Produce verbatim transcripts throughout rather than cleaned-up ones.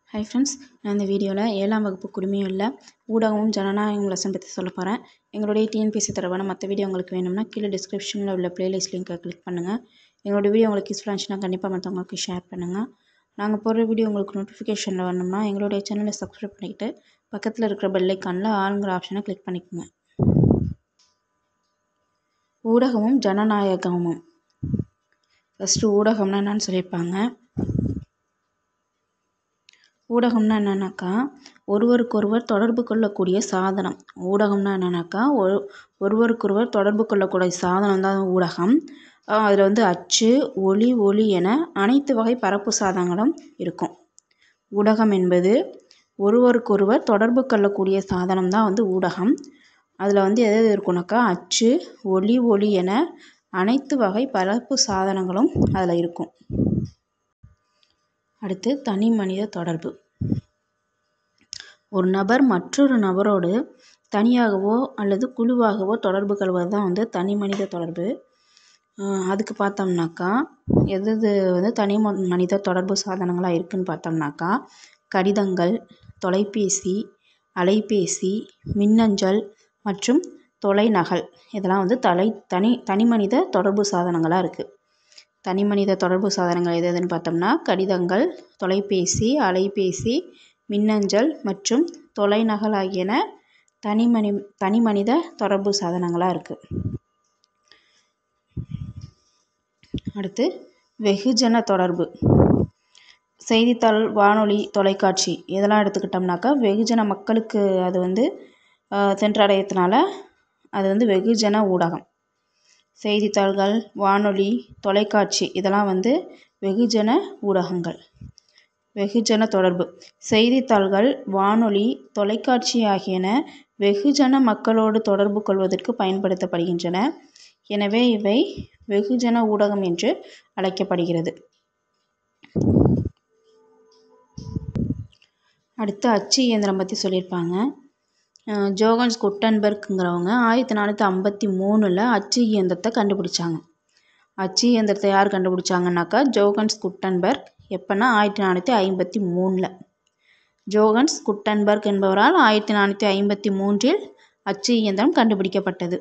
Hi friends, நான் இந்த வீடியோவில் ஏழாம் வகுப்பு குடிமையுள்ள ஊடகமும் ஜனநாயகம் லெசன் பற்றி சொல்ல போகிறேன். எங்களுடைய டிஎன்பிஎஸ்சி தரவான மற்ற வீடியோ உங்களுக்கு வேணும்னா கீழே டிஸ்கிரிப்ஷனில் உள்ள பிளேலிஸ்ட் லிங்கை கிளிக் பண்ணுங்கள். எங்களுடைய வீடியோ உங்களுக்கு யூஸ்ஃபுல்லாக இருந்துச்சுன்னா கண்டிப்பாக மற்றவங்களுக்கு ஷேர் பண்ணுங்கள். நாங்கள் போடுற வீடியோ உங்களுக்கு நோட்டிஃபிகேஷனில் வரணும்னா எங்களுடைய சேனலை சப்ஸ்கிரைப் பண்ணிக்கிட்டு பக்கத்தில் இருக்கிற பெல் ஐக்கானில் ஆளுங்கிற ஆப்ஷனை கிளிக் பண்ணிக்கோங்க. ஊடகமும் ஜனநாயகமும். ஃபஸ்ட்டு ஊடகம்னா என்னன்னு சொல்லியிருப்பாங்க. ஊடகம்னா என்னன்னாக்கா ஒருவருக்கொருவர் தொடர்பு கொள்ளக்கூடிய சாதனம். ஊடகம்னா என்னன்னாக்கா ஒரு ஒருவருக்கொருவர் தொடர்பு கொள்ளக்கூடிய சாதனம் தான் ஊடகம். அதில் வந்து அச்சு, ஒலி, ஒளி என அனைத்து வகை பரப்பு சாதனங்களும் இருக்கும். ஊடகம் என்பது ஒருவருக்கொருவர் தொடர்பு கொள்ளக்கூடிய சாதனம் தான் வந்து ஊடகம். அதில் வந்து எது எது இருக்குனாக்கா அச்சு, ஒலி, ஒளி என அனைத்து வகை பரப்பு சாதனங்களும் அதில் இருக்கும். அடுத்து தனி மனித தொடர்பு. ஒரு நபர் மற்றொரு நபரோடு தனியாகவோ அல்லது குழுவாகவோ தொடர்பு கொள்வது தான் வந்து தனி மனித தொடர்பு. அதுக்கு பார்த்தோம்னாக்கா எது எது வந்து தனி மனித தொடர்பு சாதனங்களாக இருக்குதுன்னு பார்த்தோம்னாக்கா கடிதங்கள், தொலைபேசி, அலைபேசி, மின்னஞ்சல் மற்றும் தொலைநகல் இதெல்லாம் வந்து தலை தனி தனி மனித தொடர்பு சாதனங்களாக இருக்குது. தனி மனித தொடர்பு சாதனங்கள் எது எதுன்னு பார்த்தோம்னா கடிதங்கள், தொலைபேசி, அலைபேசி, மின்னஞ்சல் மற்றும் தொலைநகல் ஆகியன தனி மனி தனி மனித தொடர்பு சாதனங்களாக இருக்குது. அடுத்து வெகுஜன தொடர்பு. செய்தித்தாள், வானொலி, தொலைக்காட்சி இதெல்லாம் எடுத்துக்கிட்டோம்னாக்கா வெகுஜன மக்களுக்கு அது வந்து சென்றடையத்தினால அது வந்து வெகுஜன ஊடகம். செய்தித்தாள்கள், வானொலி, தொலைக்காட்சி இதெல்லாம் வந்து வெகுஜன ஊடகங்கள். வெகுஜன தொடர்பு. செய்தித்தாள்கள், வானொலி, தொலைக்காட்சி ஆகியன வெகுஜன மக்களோடு தொடர்பு கொள்வதற்கு பயன்படுத்தப்படுகின்றன. எனவே இவை வெகுஜன ஊடகம் என்று அழைக்கப்படுகிறது. அடுத்து அச்சு இயந்திரம் பற்றி சொல்லியிருப்பாங்க. ஜோகன்ஸ் குட்டன்பர்க்குங்கிறவங்க ஆயிரத்தி நானூற்றி ஐம்பத்தி மூணில் அச்சு இயந்திரத்தை கண்டுபிடிச்சாங்க. அச்சு இயந்திரத்தை யார் கண்டுபிடிச்சாங்கன்னாக்கா ஜோகன்ஸ் குட்டன்பர்க். எப்போன்னா ஆயிரத்தி நானூற்றி ஐம்பத்தி மூணில் ஜோகன்ஸ் குட்டன்பர்க் என்பவரால் ஆயிரத்தி நானூற்றி ஐம்பத்தி மூன்றில் அச்சு இயந்திரம் கண்டுபிடிக்கப்பட்டது.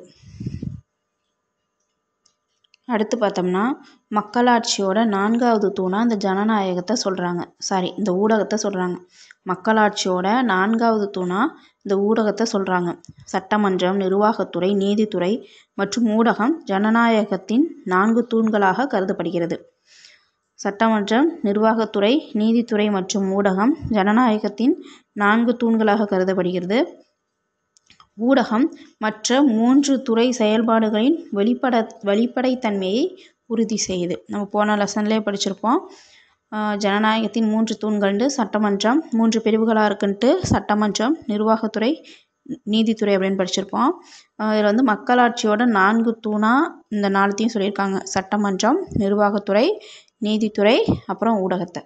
அடுத்து பார்த்தோம்னா மக்களாட்சியோட நான்காவது தூணாக இந்த ஜனநாயகத்தை சொல்கிறாங்க. சாரி இந்த ஊடகத்தை சொல்கிறாங்க. மக்களாட்சியோட நான்காவது தூணாக இந்த ஊடகத்தை சொல்கிறாங்க. சட்டமன்றம், நிர்வாகத்துறை, நீதித்துறை மற்றும் ஊடகம் ஜனநாயகத்தின் நான்கு தூண்களாக கருதப்படுகிறது. சட்டமன்றம், நிர்வாகத்துறை, நீதித்துறை மற்றும் ஊடகம் ஜனநாயகத்தின் நான்கு தூண்களாக கருதப்படுகிறது. ஊடகம் மற்ற மூன்று துறை செயல்பாடுகளின் வெளிப்பட வெளிப்படைத்தன்மையை உறுதி செய்யுது. நம்ம போன லெசன்லேயே படிச்சிருப்போம். ஜனநாயகத்தின் மூன்று தூண்கள்ண்டு சட்டமன்றம் மூன்று பிரிவுகளாக இருக்குன்ட்டு சட்டமன்றம், நிர்வாகத்துறை, நீதித்துறை அப்படின்னு படிச்சிருப்போம். இதில் வந்து மக்களாட்சியோட நான்கு தூணாக இந்த நாலுத்தையும் சொல்லியிருக்காங்க. சட்டமன்றம், நிர்வாகத்துறை, நீதித்துறை அப்புறம் ஊடகத்தை.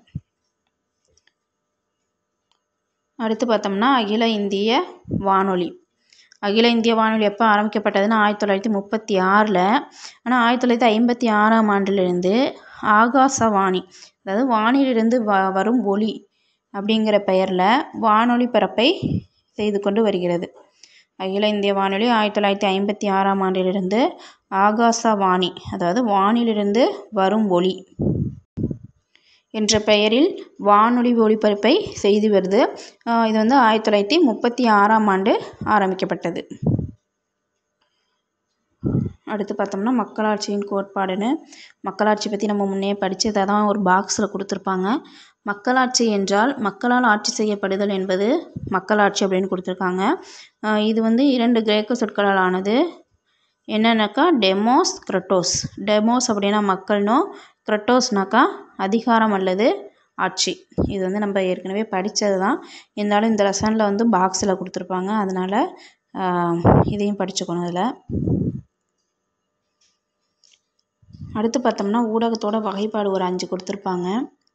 அடுத்து பார்த்தோம்னா அகில இந்திய வானொலி. அகில இந்திய வானொலி எப்போ ஆரம்பிக்கப்பட்டதுன்னா ஆயிரத்தி தொள்ளாயிரத்தி முப்பத்தி ஆறில். ஆனால் ஆயிரத்தி தொள்ளாயிரத்தி ஐம்பத்தி ஆறாம் ஆண்டிலிருந்து ஆகாசவாணி, அதாவது வானிலிருந்து வ வரும் ஒலி அப்படிங்கிற பெயரில் வானொலி பரப்பை செய்து கொண்டு வருகிறது. அகில இந்திய வானொலி ஆயிரத்தி தொள்ளாயிரத்தி ஐம்பத்தி ஆறாம் ஆண்டிலிருந்து ஆகாசவாணி, அதாவது வானிலிருந்து வரும் ஒலி என்ற பெயரில் வானொலி ஒலிபரப்பை செய்து வருது. இது வந்து ஆயிரத்தி தொள்ளாயிரத்தி முப்பத்தி ஆறாம் ஆண்டு ஆரம்பிக்கப்பட்டது. அடுத்து பார்த்தோம்னா மக்களாட்சியின் கோட்பாடுன்னு மக்களாட்சி பற்றி நம்ம முன்னே படித்ததை தான் ஒரு பாக்ஸில் கொடுத்துருப்பாங்க. மக்களாட்சி என்றால் மக்களால் ஆட்சி செய்யப்படுதல் என்பது மக்களாட்சி அப்படின்னு கொடுத்துருக்காங்க. இது வந்து இரண்டு கிரேக்க சொற்களால் ஆனது. என்னன்னாக்கா டெமோஸ், கிரட்டோஸ். டெமோஸ் அப்படின்னா மக்கள்னோ, கிரட்டோஸ்னாக்கா அதிகாரம் அல்லது ஆட்சி. இது வந்து நம்ம ஏற்கனவே படித்தது தான். இருந்தாலும் இந்த லெசனில் வந்து பாக்ஸில் கொடுத்துருப்பாங்க. அதனால் இதையும் படிச்சுக்கணும். இதில் அடுத்து பார்த்தோம்னா ஊடகத்தோட வகைப்பாடு ஒரு அஞ்சு கொடுத்துருப்பாங்க.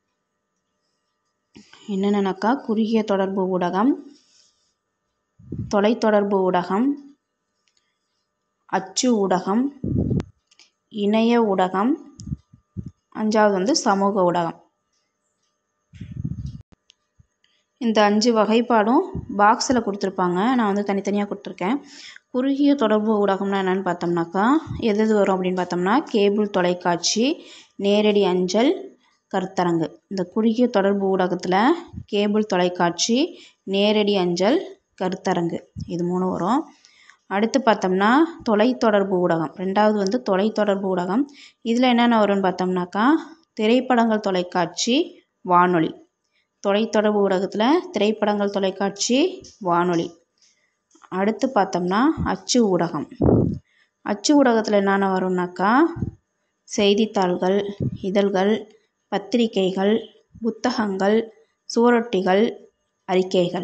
என்னென்னக்கா குறுகிய தொடர்பு ஊடகம், தொலைத்தொடர்பு ஊடகம், அச்சு ஊடகம், இணைய ஊடகம், அஞ்சாவது வந்து சமூக ஊடகம். இந்த அஞ்சு வகைப்பாடும் பாக்ஸில் கொடுத்துருப்பாங்க. நான் வந்து தனித்தனியாக கொடுத்துருக்கேன். குறுகிய தொடர்பு ஊடகம்னா என்னென்னு பார்த்தோம்னாக்கா எது எது வரும் அப்படின்னு பார்த்தோம்னா கேபிள் தொலைக்காட்சி, நேரடி அஞ்சல், கருத்தரங்கு. இந்த குறுகிய தொடர்பு ஊடகத்தில் கேபிள் தொலைக்காட்சி, நேரடி அஞ்சல், கருத்தரங்கு இது மூணு வரும். அடுத்து பார்த்தோம்னா தொலைத்தொடர்பு ஊடகம். ரெண்டாவது வந்து தொலைத்தொடர்பு ஊடகம். இதில் என்னென்ன வரும்னு பார்த்தோம்னாக்கா திரைப்படங்கள், தொலைக்காட்சி, வானொலி. தொலைத்தொடர்பு ஊடகத்தில் திரைப்படங்கள், தொலைக்காட்சி, வானொலி. அடுத்து பார்த்தோம்னா அச்சு ஊடகம். அச்சு ஊடகத்தில் என்னென்ன வரும்னாக்கா செய்தித்தாள்கள், இதழ்கள், பத்திரிகைகள், புத்தகங்கள், சுவரொட்டிகள், அறிக்கைகள்.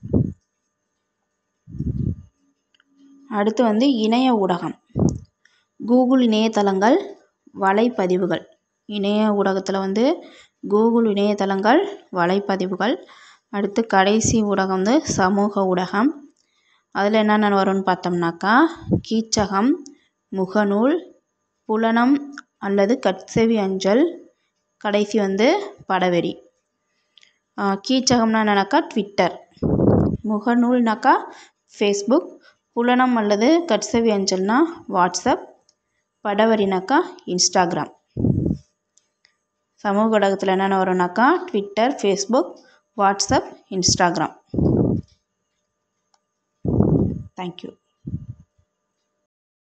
அடுத்து வந்து இணைய ஊடகம். கூகுள் இணையதளங்கள், வலைப்பதிவுகள். இணைய ஊடகத்தில் வந்து கூகுள் இணையதளங்கள், வலைப்பதிவுகள். அடுத்து கடைசி ஊடகம் வந்து சமூக ஊடகம். அதில் என்னென்ன வரும்னு பார்த்தோம்னாக்கா கீச்சகம், முகநூல், புலனம் அல்லது கட்செவி அஞ்சல், கடைசி வந்து படவெறி. கீச்சகம்னா என்னன்னாக்கா ட்விட்டர், முகநூல்னாக்கா ஃபேஸ்புக், புலனம் அல்லது கட்செவி அஞ்சல்னா வாட்ஸ்அப், படவரினாக்கா இன்ஸ்டாகிராம். சமூக ஊடகத்தில் என்னென்ன வரும்னாக்கா Twitter, Facebook, WhatsApp, Instagram. Thank you.